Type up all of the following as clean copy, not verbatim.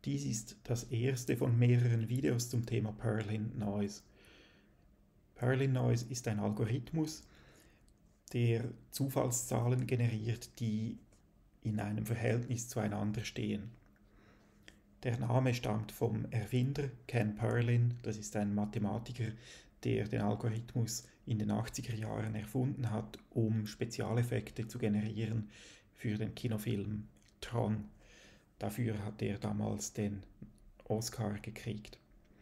Dies ist das erste von mehreren Videos zum Thema Perlin Noise. Perlin Noise ist ein Algorithmus, der Zufallszahlen generiert, die in einem Verhältnis zueinander stehen. Der Name stammt vom Erfinder Ken Perlin, das ist ein Mathematiker, der den Algorithmus in den 80er Jahren erfunden hat, um Spezialeffekte zu generieren für den Kinofilm Tron. Dafür hat er damals den Oscar gekriegt.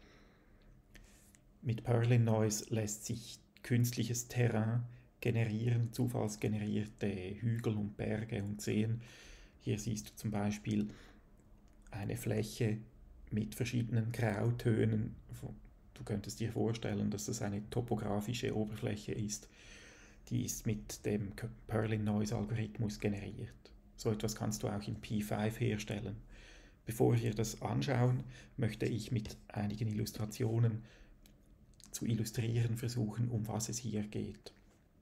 Mit Perlin Noise lässt sich künstliches Terrain generieren, zufallsgenerierte Hügel und Berge und Seen. Hier siehst du zum Beispiel eine Fläche mit verschiedenen Grautönen. Du könntest dir vorstellen, dass das eine topografische Oberfläche ist. Die ist mit dem Perlin Noise Algorithmus generiert. So etwas kannst du auch in P5 herstellen. Bevor wir das anschauen, möchte ich mit einigen Illustrationen zu illustrieren versuchen, um was es hier geht.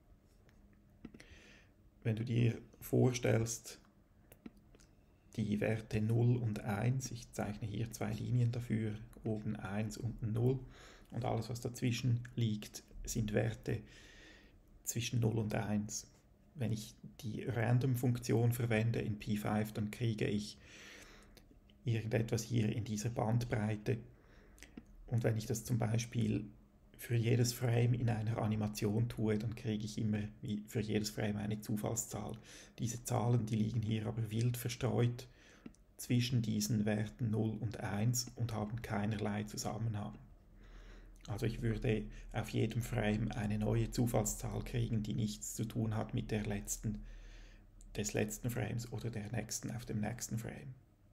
Wenn du dir vorstellst, die Werte 0 und 1, ich zeichne hier zwei Linien dafür, oben 1 und 0, und alles, was dazwischen liegt, sind Werte zwischen 0 und 1. Wenn ich die Random-Funktion verwende in P5, dann kriege ich irgendetwas hier in dieser Bandbreite. Und wenn ich das zum Beispiel für jedes Frame in einer Animation tue, dann kriege ich immer wie für jedes Frame eine Zufallszahl. Diese Zahlen, die liegen hier aber wild verstreut zwischen diesen Werten 0 und 1 und haben keinerlei Zusammenhang. Also ich würde auf jedem Frame eine neue Zufallszahl kriegen, die nichts zu tun hat mit der des letzten Frames oder der nächsten auf dem nächsten Frame.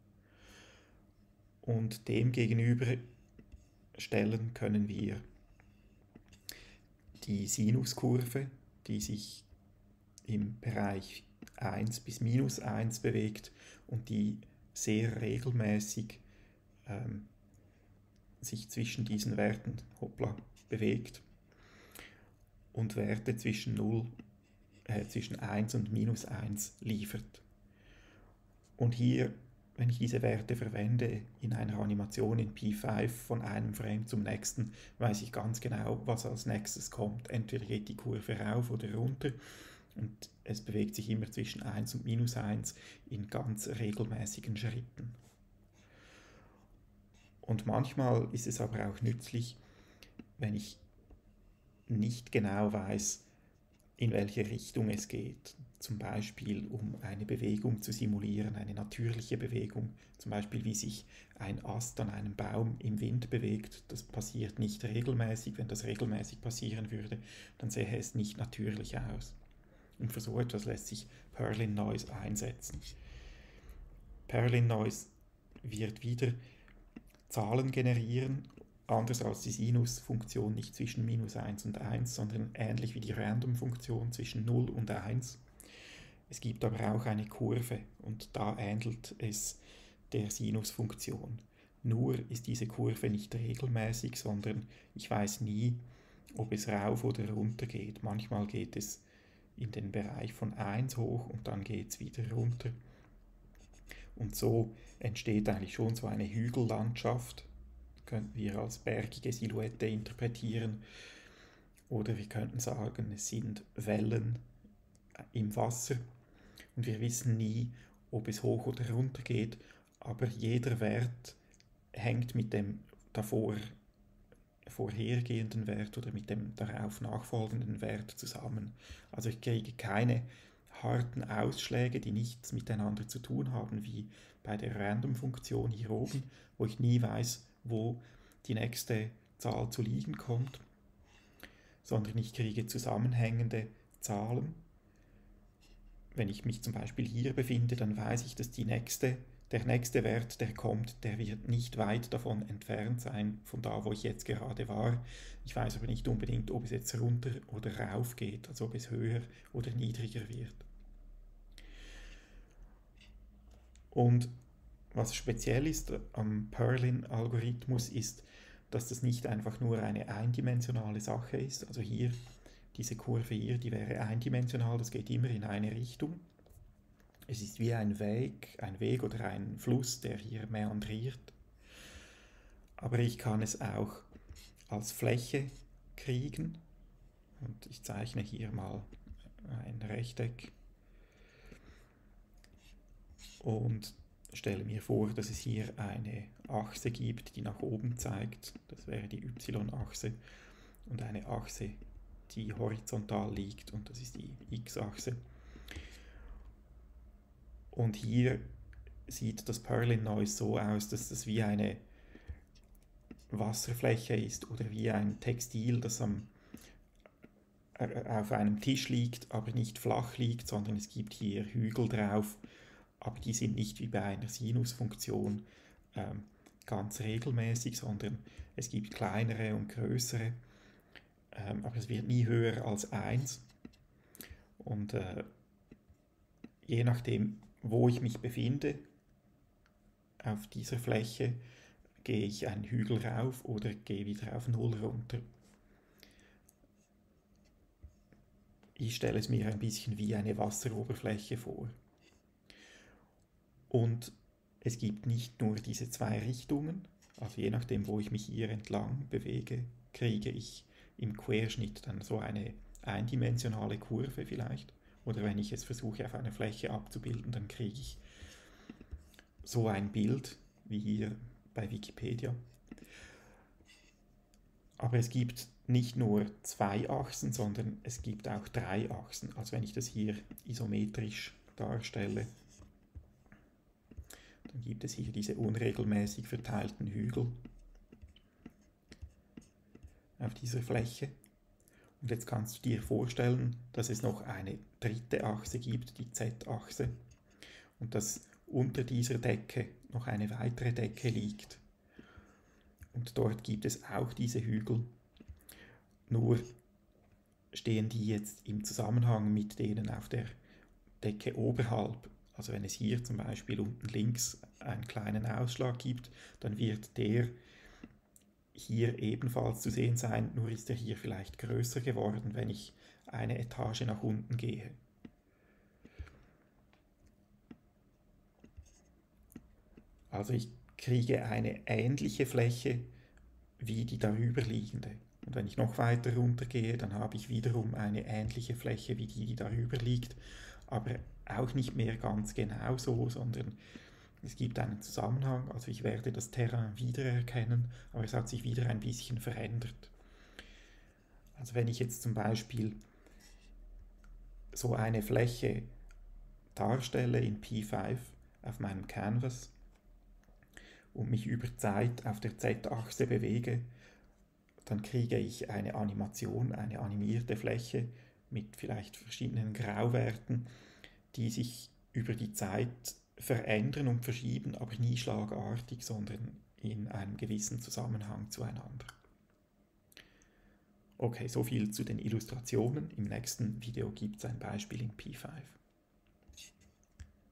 Und dem gegenüber stellen können wir die Sinuskurve, die sich im Bereich 1 bis minus 1 bewegt und die sehr regelmäßig sich zwischen diesen Werten bewegt und Werte zwischen 1 und minus 1 liefert. Und hier, wenn ich diese Werte verwende in einer Animation in P5 von einem Frame zum nächsten, weiß ich ganz genau, was als nächstes kommt. Entweder geht die Kurve rauf oder runter und es bewegt sich immer zwischen 1 und minus 1 in ganz regelmäßigen Schritten. Und manchmal ist es aber auch nützlich, wenn ich nicht genau weiß, in welche Richtung es geht. Zum Beispiel, um eine Bewegung zu simulieren, eine natürliche Bewegung. Zum Beispiel, wie sich ein Ast an einem Baum im Wind bewegt. Das passiert nicht regelmäßig. Wenn das regelmäßig passieren würde, dann sähe es nicht natürlich aus. Und für so etwas lässt sich Perlin Noise einsetzen. Perlin Noise wird wieder Zahlen generieren, anders als die Sinus-Funktion nicht zwischen minus 1 und 1, sondern ähnlich wie die Random-Funktion zwischen 0 und 1. Es gibt aber auch eine Kurve und da ähnelt es der Sinus-Funktion. Nur ist diese Kurve nicht regelmäßig, sondern ich weiß nie, ob es rauf oder runter geht. Manchmal geht es in den Bereich von 1 hoch und dann geht es wieder runter. Und so entsteht eigentlich schon so eine Hügellandschaft, könnten wir als bergige Silhouette interpretieren. Oder wir könnten sagen, es sind Wellen im Wasser und wir wissen nie, ob es hoch oder runter geht, aber jeder Wert hängt mit dem vorhergehenden Wert oder mit dem darauf nachfolgenden Wert zusammen. Also ich kriege keine harten Ausschläge, die nichts miteinander zu tun haben, wie bei der Random-Funktion hier oben, wo ich nie weiß, wo die nächste Zahl zu liegen kommt, sondern ich kriege zusammenhängende Zahlen. Wenn ich mich zum Beispiel hier befinde, dann weiß ich, dass der nächste Wert, der kommt, der wird nicht weit davon entfernt sein, von da, wo ich jetzt gerade war. Ich weiß aber nicht unbedingt, ob es jetzt runter oder rauf geht, also ob es höher oder niedriger wird. Und was speziell ist am Perlin-Algorithmus ist, dass das nicht einfach nur eine eindimensionale Sache ist. Also hier, diese Kurve hier, die wäre eindimensional, das geht immer in eine Richtung. Es ist wie ein Weg oder ein Fluss, der hier meandriert. aber ich kann es auch als Fläche kriegen. Und ich zeichne hier mal ein Rechteck und stelle mir vor, dass es hier eine Achse gibt, die nach oben zeigt. Das wäre die Y-Achse. Und eine Achse, die horizontal liegt, und das ist die X-Achse. Und hier sieht das Perlin-Noise so aus, dass das wie eine Wasserfläche ist oder wie ein Textil, das auf einem Tisch liegt, aber nicht flach liegt, sondern es gibt hier Hügel drauf, aber die sind nicht wie bei einer Sinusfunktion ganz regelmäßig, sondern es gibt kleinere und größere, aber es wird nie höher als 1. Und je nachdem, wo ich mich befinde auf dieser Fläche, gehe ich einen Hügel rauf oder gehe wieder auf 0 runter. Ich stelle es mir ein bisschen wie eine Wasseroberfläche vor. Und es gibt nicht nur diese zwei Richtungen, also je nachdem, wo ich mich hier entlang bewege, kriege ich im Querschnitt dann so eine eindimensionale Kurve vielleicht. Oder wenn ich es versuche auf einer Fläche abzubilden, dann kriege ich so ein Bild wie hier bei Wikipedia. Aber es gibt nicht nur 2 Achsen, sondern es gibt auch 3 Achsen. Also wenn ich das hier isometrisch darstelle, dann gibt es hier diese unregelmäßig verteilten Hügel auf dieser Fläche. Und jetzt kannst du dir vorstellen, dass es noch eine dritte Achse gibt, die Z-Achse, und dass unter dieser Decke noch eine weitere Decke liegt. Und dort gibt es auch diese Hügel, nur stehen die jetzt im Zusammenhang mit denen auf der Decke oberhalb. Also wenn es hier zum Beispiel unten links einen kleinen Ausschlag gibt, dann wird der hier ebenfalls zu sehen sein, nur ist er hier vielleicht größer geworden, wenn ich eine Etage nach unten gehe. Also ich kriege eine ähnliche Fläche wie die darüberliegende. Und wenn ich noch weiter runter gehe, dann habe ich wiederum eine ähnliche Fläche wie die darüber liegt, aber auch nicht mehr ganz genau so, sondern es gibt einen Zusammenhang, also ich werde das Terrain wiedererkennen, aber es hat sich wieder ein bisschen verändert. Also wenn ich jetzt zum Beispiel so eine Fläche darstelle in P5 auf meinem Canvas und mich über Zeit auf der Z-Achse bewege, dann kriege ich eine Animation, eine animierte Fläche mit vielleicht verschiedenen Grauwerten, die sich über die Zeit verändern und verschieben, aber nie schlagartig, sondern in einem gewissen Zusammenhang zueinander. Okay, so viel zu den Illustrationen. Im nächsten Video gibt es ein Beispiel in P5.